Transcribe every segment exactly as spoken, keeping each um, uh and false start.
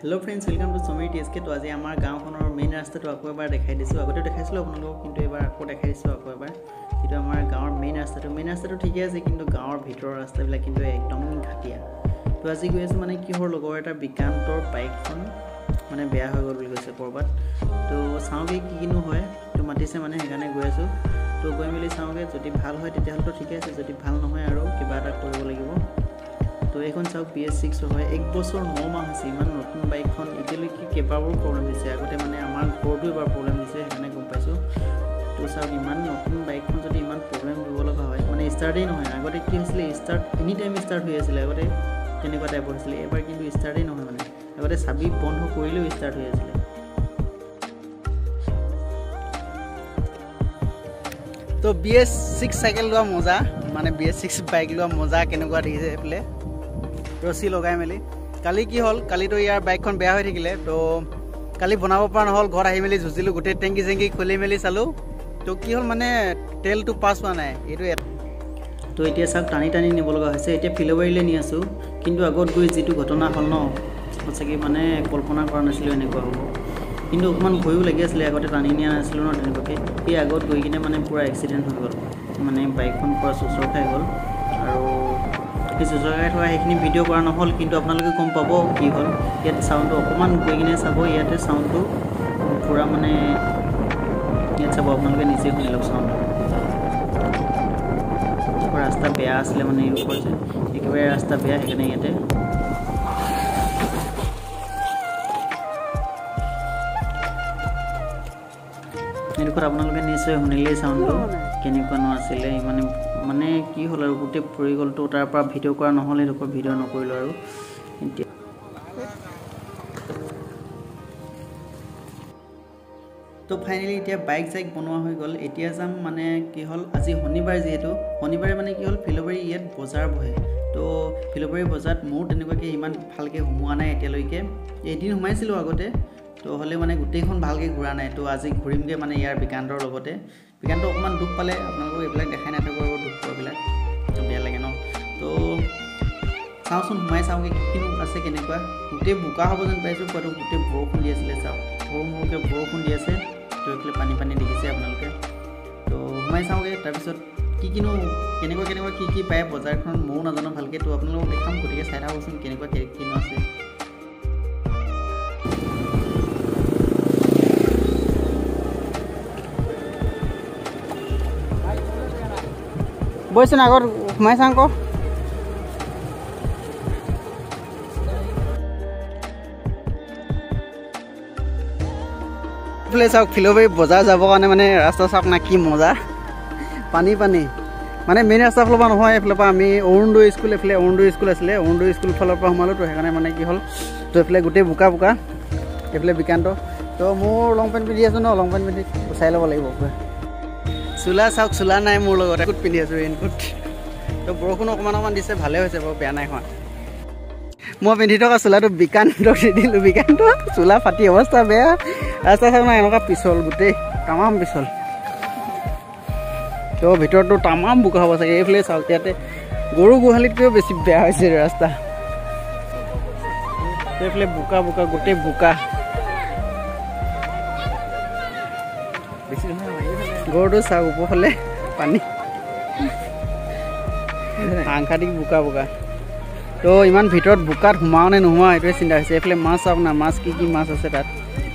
Hello friends, welcome to Somir Tsk. To আজি আমাৰ গাঁওখনৰ মেইন ৰাস্তাটো আকৌ এবাৰ দেখাই দিছো। আগতে দেখাইছিলো আপোনালোকক, কিন্তু এবাৰ আকৌ দেখাই দিছো আকৌ এবাৰ। কিন্তু আমাৰ গাঁৱৰ মেইন ৰাস্তাটো মেইন ৰাস্তাটো ঠিকই আছে, কিন্তু গাঁৱৰ ভিতৰৰ ৰাস্তাবিলাক কিন্তু একদম ঘাটিয়া। তো আজি গৈ আছো মানে কিহৰ লগৰ এটা বিকান্তৰ বাইকখন মানে বেয়া হৈ গ'ল বুলি কৈছে কৰবাত। তো চাওঁগে কি কিনো হয়, তো মাতিছে মানে সেইকাৰণে গৈ আছো। তো গৈ মেলি চাওঁগে, যদি ভাল হয় তেতিয়াহ'লে ঠিকই আছে, যদি ভাল নহয় আৰু কিবা এটা কৰিব লাগিব। তো এইখন চাওক বি এছ ছিক্স হয়, এক বছৰ ন মাহ হৈছে ইমান নতুন বাইকখন। এতিয়ালৈকে কেইবাবাৰো প্ৰব্লেম দিছে, আগতে মানে আমাৰ ঘৰতো এবাৰ প্ৰব্লেম দিছে, সেইকাৰণে গম পাইছোঁ। তো চাওক ইমান নতুন বাইকখন যদি ইমান প্ৰব্লেম দিব লগা হয়, মানে ষ্টাৰ্টেই নহয়। আগতে কি হৈছিলে, ষ্টাৰ্ট এনি টাইম ষ্টাৰ্ট হৈ আছিলে, আগতে তেনেকুৱা টাইপৰ হৈছিলে। এবাৰ কিন্তু ষ্টাৰ্টেই নহয়, মানে আগতে চাবি বন্ধ কৰিলেও ষ্টাৰ্ট হৈ আছিলে। তো বি এছ ছিক্স চাইকেল লোৱা মজা, মানে বি এছ ছিক্স বাইক লোৱা মজা কেনেকুৱা দেখিছে এইফালে ৰছী লগাই মেলি। কালি কি হ'ল, কালিতো ইয়াৰ বাইকখন বেয়া হৈ থাকিলে, তো কালি বনাব পৰা নহ'ল। ঘৰত আহি মেলি যুঁজিলোঁ, গোটেই টেংকি চেংকি খুলি মেলি চালোঁ। তো কি হ'ল মানে তেলটো পাছ হোৱা নাই এইটো। তো এতিয়া চাওক টানি টানি নিব লগা হৈছে। এতিয়া ফিলবাৰীলৈ নি আছোঁ, কিন্তু আগত গৈ যিটো ঘটনা হ'ল ন, সঁচাকৈ মানে কল্পনা কৰা নাছিলোঁ এনেকুৱা হ'ব। কিন্তু অকণমান ভয়ো লাগি আছিলে, আগতে টানি নিয়া নাছিলোঁ ন তেনেকুৱাকৈ। সেই আগত গৈ কিনে মানে পূৰা এক্সিডেণ্ট হৈ গ'ল, মানে বাইকখন পূৰা চুচৰ খাই গ'ল। আৰু সেই চুচৰ খাই থকা সেইখিনি ভিডিঅ' কৰা নহ'ল, কিন্তু আপোনালোকে গম পাব কি হ'ল। ইয়াত চাউণ্ডটো অকণমান গৈ কিনে চাব, ইয়াতে চাউণ্ডটো পূৰা মানে ইয়াত চাব, আপোনালোকে নিজে শুনি লওক চাউণ্ডটো। ৰাস্তা বেয়া আছিলে মানে এই ওপৰত যে একেবাৰে ৰাস্তা বেয়া, সেইকাৰণে ইয়াতে এইডোখৰত আপোনালোকে নিশ্চয় শুনিলেই চাউণ্ডটো কেনেকুৱানো আছিলে। মানে মানে কি হ'ল আৰু গোটেই পৰি গ'লতো, তাৰ পৰা ভিডিঅ' কৰা নহ'ল, সেইডোখৰ ভিডিঅ' নকৰিলোঁ আৰু। এতিয়া তো ফাইনেলি এতিয়া বাইক চাইক বনোৱা হৈ গ'ল। এতিয়া যাম মানে কি হ'ল, আজি শনিবাৰ যিহেতু, শনিবাৰে মানে কি হ'ল ফিলবাৰী ইয়াত বজাৰ বহে। তো ফিলবাৰী বজাৰত মোৰ তেনেকুৱাকৈ ইমান ভালকৈ সোমোৱা নাই এতিয়ালৈকে। এদিন সোমাইছিলোঁ আগতে, তো হ'লে মানে গোটেইখন ভালকৈ ঘূৰা নাই। তো আজি ঘূৰিমগৈ মানে ইয়াৰ বিকান্তৰ লগতে। বিকান্ত অকণমান দুখ পালে, আপোনালোকক এইবিলাক দেখাই নাথাকোঁ আৰু দুখ পোৱাবিলাক, তো বেয়া লাগে ন। তো চাওঁচোন সোমাই চাওঁগৈ কি কিনো আছে কেনেকুৱা। গোটেই বোকা হ'ব যেন পাইছোঁ, পোৱাটো গোটেই বৰষুণ দি আছিলে। চাওক সৰু সৰুকৈ বৰষুণ দি আছে, তো এইফালে পানী পানী দেখিছে আপোনালোকে। তো সোমাই চাওঁগৈ, তাৰপিছত কি কিনো কেনেকুৱা কেনেকুৱা কি কি পায় বজাৰখনত ময়ো নাজানো ভালকৈ। তো আপোনালোকক দেখাম, গতিকে চাই থাকোঁচোন কেনেকুৱা কিনো আছে। বৈচোন আগত সোমাই চাওঁ আকৌ। এইফালে চাওক ফিলবাৰী বজাৰ যাবৰ কাৰণে মানে ৰাস্তা চাওক না, কি মজা, পানী পানী। মানে মেইন ৰাস্তাৰ ফালৰ পৰা নহয়, এইফালৰ পৰা আমি অৰুণোদয় স্কুল, এইফালে অৰুণোদয় স্কুল আছিলে, অৰুণোদয় স্কুল ফালৰ পৰা সোমালোঁ। তো সেইকাৰণে মানে কি হ'ল, তো এইফালে গোটেই বোকা বোকা, এইফালে বিকান্ত। তো মোৰ লং পেণ্ট পিন্ধি আছোঁ ন, লং পেণ্ট পিন্ধি চাই ল'ব লাগিব পুৰা। চোলা চাওক, চোলা নাই মোৰ লগত, ৰেইনকোট পিন্ধি আছোঁ, ৰেইনকোট। তো বৰষুণ অকণমান অকণমান দিছে, ভালে হৈছে বাৰু, বেয়া নাই হোৱা। মই পিন্ধি থকা চোলাটো বিকান্তক দি দিলোঁ, বিকান্ত চোলা ফাটি অৱস্থা বেয়া। ৰাস্তা চাওক না, এনেকুৱা পিছল, গোটেই তামাম পিছল। তো ভিতৰতো তামাম বোকা হ'ব চাগে। এইফালে চাওক, ইয়াতে গৰু গোহালিতকৈও বেছি বেয়া হৈছে ৰাস্তা। এইফালে বোকা বোকা, গোটেই বোকা। গৰুটো চাওক ওপৰফালে পানী, সাংঘাতিক বোকা বোকা। তো ইমান ভিতৰত বোকাত সোমাওঁ নে নোসোমাওঁ এইটোৱে চিন্তা হৈছে। এইফালে মাছ চাওক না, মাছ কি কি মাছ আছে তাত।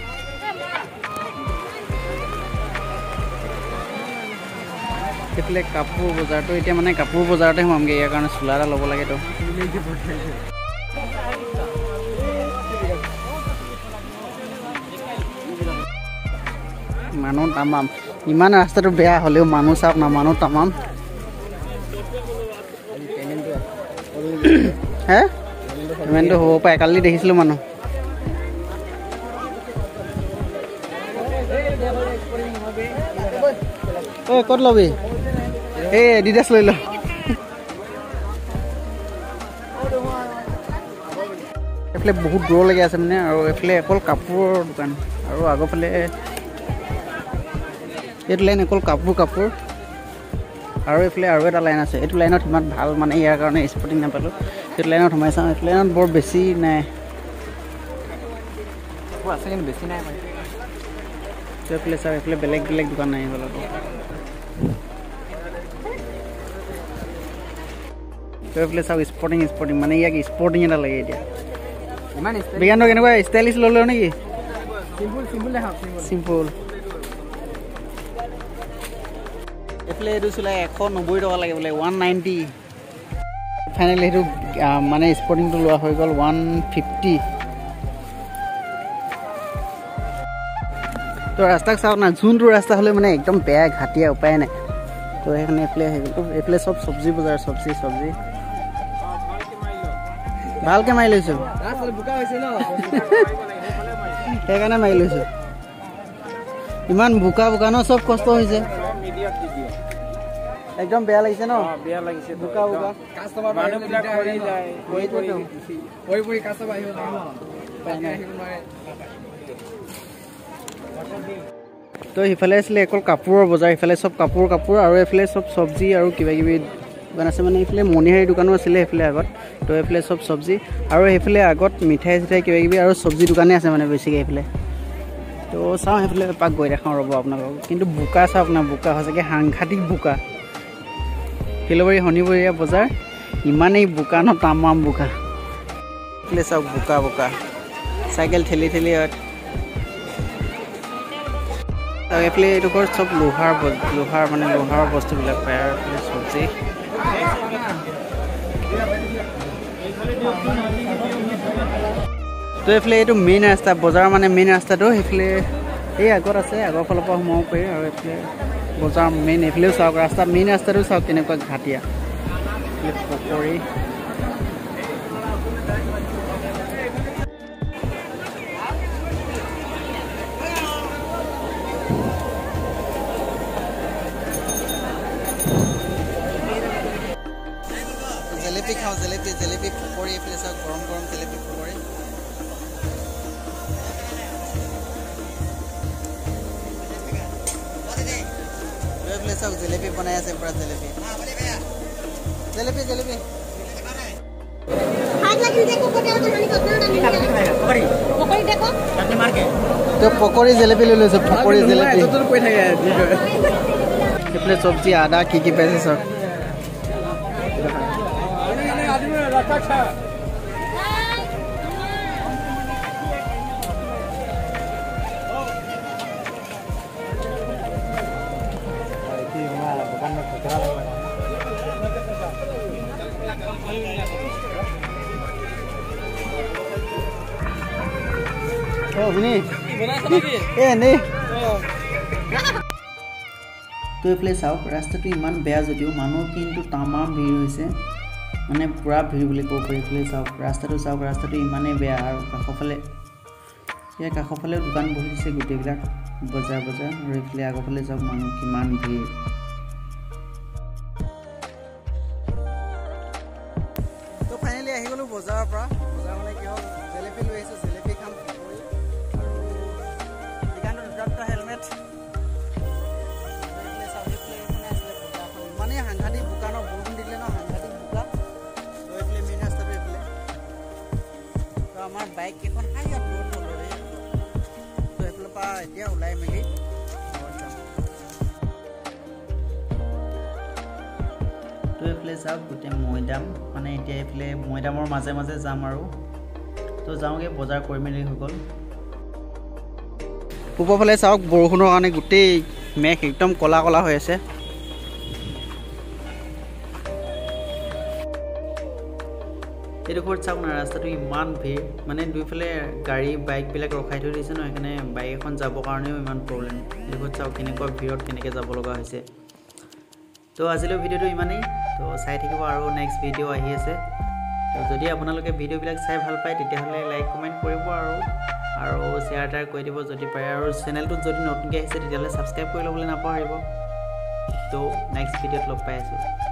এইফালে কাপোৰ বজাৰটো, এতিয়া মানে কাপোৰ বজাৰতে সোমামগৈ, ইয়াৰ কাৰণে চোলা এটা ল'ব লাগেতো। মানুহ তামাম, ইমান ৰাস্তাটো বেয়া হ'লেও মানুহ চাওক না, মানুহ তামাম। হে পেমেণ্টটো হ'ব পাৰে, কালি দেখিছিলোঁ মানুহ। ঐ ক'ত ল'বি, এই এডিডাছ লৈ ল। এইফালে বহুত দূৰলৈকে আছে মানে, আৰু এইফালে অকল কাপোৰৰ দোকান। আৰু আগৰফালে এইটো লাইন অকল কাপোৰ কাপোৰ। আৰু এইফালে আৰু এটা লাইন আছে, এইটো লাইনত ইমান ভাল মানে ইয়াৰ কাৰণে স্পটিং নাপালোঁ। এইটো লাইনত সোমাই চাওঁ, এইটো লাইনত বৰ বেছি নাই। কাপোৰ আছে কিন্তু বেছি নাই মানে তো এইফালে চাওক এইফালে বেলেগ বেলেগ দোকান নাই হ'ল আকৌ তো এইফালে চাওক স্পৰ্টিং স্পৰ্টিং মানে ইয়াক স্পৰ্টিং এটা লাগে এতিয়া ইমান বিজ্ঞান কেনেকুৱা ষ্টাইলিছ ল'লে নেকি চিম্পল চিম্পল দেখাওক চিম্পল এইফালে এইটো চলাই এশ নব্বৈ টকা লাগে বোলে ওৱান নাইণ্টি ফাইনেলি সেইটো মানে স্পৰ্টিংটো লোৱা হৈ গ'ল ওৱান ফিফটি তো ৰাস্তাক চাওক না যোনটো ৰাস্তা হ'লে মানে একদম বেয়া ঘাটিয়া উপায় নাই তো সেইকাৰণে এইফালে আহি গ'ল এইফালে চব চব্জি বজাৰ চব্জি চব্জি ভালকৈ মাৰি লৈছোঁ সেইকাৰণে মাৰি লৈছোঁ ইমান বোকা বোকা ন চব কষ্ট হৈছে একদম বেয়া লাগিছে ন বেয়া লাগিছে বোকা বোকা কাষ্টমাৰ মানুহবিলাক কৰি যায় কৰি কৰি কৰি কৰি কাষ্টমাৰ আহিব লাগে ন তো সিফালে আছিলে অকল কাপোৰৰ বজাৰ সিফালে চব কাপোৰ কাপোৰ আৰু এইফালে চব চব্জি আৰু কিবা কিবি দোকান আছে মানে এইফালে মণিহাৰী দোকানো আছিলে সেইফালে আগত তো এইফালে চব চব্জি আৰু সেইফালে আগত মিঠাই চিঠাই কিবা কিবি আৰু চব্জি দোকানেই আছে মানে বেছিকৈ এইফালে তো চাওঁ সেইফালে পাক গৈ দেখাওঁ ৰ'ব আপোনালোকক কিন্তু বোকা চাওক না বোকা সঁচাকৈ সাংঘাতিক বোকা ফিলবাৰী শনিবৰীয়া বজাৰ ইমানেই বোকা ন তামাম বোকা এইফালে চাওক বোকা বোকা চাইকেল ঠেলি ঠেলি আৰু এইফালে এইডোখৰ চব লোহাৰ লোহাৰ মানে লোহাৰ বস্তুবিলাক পায় আৰু এইফালে চব্জি তো এইফালে এইটো মেইন ৰাস্তা বজাৰ মানে মেইন ৰাস্তাটো সেইফালে এই আগত আছে আগৰ ফালৰ পৰা সোমাব পাৰি আৰু এইফালে বজাৰ মেইন এইফালেও চাওক ৰাস্তা মেইন ৰাস্তাটো চাওক কেনেকুৱা ঘাটিয়া পকৰি জেলেপি খাওঁ জেলেপি জেলেপি পকৰি এইফালে চাওক গৰম গৰম জেলেপি পকৰি এইফালে চাওক জেলেপি বনাই আছে পুৰা জেলেপি জেলেপি জেলেপি তো পকৰি জেলেপি লৈ লৈছোঁ পকৰি জেলেপি এইফালে চব্জি আদা কি কি পাইছে চাওক Oh, ini. Eh, ini. তো এইফালে চাওক ৰাস্তাটো ইমান বেয়া যদিও মানুহ কিন্তু তামাম ভিৰ হৈছে মানে পুৰা ভিৰ বুলি ক'ব পাৰি এইফালে চাওক ৰাস্তাটো চাওক ৰাস্তাটো ইমানেই বেয়া আৰু কাষৰফালে ইয়াৰ কাষৰফালে দোকান বহি দিছে গোটেইবিলাক বজাৰ বজাৰ আৰু এইফালে আগৰফালে চাওক মানুহ কিমান ভিৰ তো ফাইনেলি আহি গ'লোঁ বজাৰৰ পৰা বজাৰ মানে কি হ'ল জেলেপি লৈ আহিছোঁ জেলেপি খাম দোকানটো দুটা হেলমেট মানে সাংঘাতিক বোকা ন বৰষুণ দিলে ন সাংঘাতিক বোকা তো এইফালে মেইন ৰাস্তাটো এইফালে তো আমাৰ বাইক কেইখন হাই ইয়াত ৰ'দ নলৰে তো এইফালৰ পৰা এতিয়া ওলাই মেলি তো এইফালে চাওক গোটেই মৈদাম মানে এতিয়া এইফালে মৈদামৰ মাজে মাজে যাম আৰু তো যাওঁগৈ বজাৰ কৰি মেলি হৈ গ'ল ওপৰফালে চাওক বৰষুণৰ কাৰণে গোটেই মেঘ একদম ক'লা ক'লা হৈ আছে এইডোখৰত চাওক না ৰাস্তাটো ইমান ভিৰ মানে দুইফালে গাড়ী বাইকবিলাক ৰখাই থৈ দিছে ন সেইকাৰণে বাইক এখন যাবৰ কাৰণেও ইমান প্ৰব্লেম এইডোখৰত চাওক কেনেকুৱা ভিৰত কেনেকৈ যাব লগা হৈছে তো আজিলৈ ভিডিঅ'টো ইমানেই তো চাই থাকিব আৰু নেক্সট ভিডিঅ' আহি আছে তো যদি আপোনালোকে ভিডিঅ'বিলাক চাই ভাল পায় তেতিয়াহ'লে লাইক কমেণ্ট কৰিব আৰু আৰু শ্বেয়াৰ টায়াৰ কৰি দিব যদি পাৰে আৰু চেনেলটোত যদি নতুনকৈ আহিছে তেতিয়াহ'লে ছাবস্ক্ৰাইব কৰি ল'বলৈ নাপাহৰিব তো নেক্সট ভিডিঅ'ত লগ পাই আছোঁ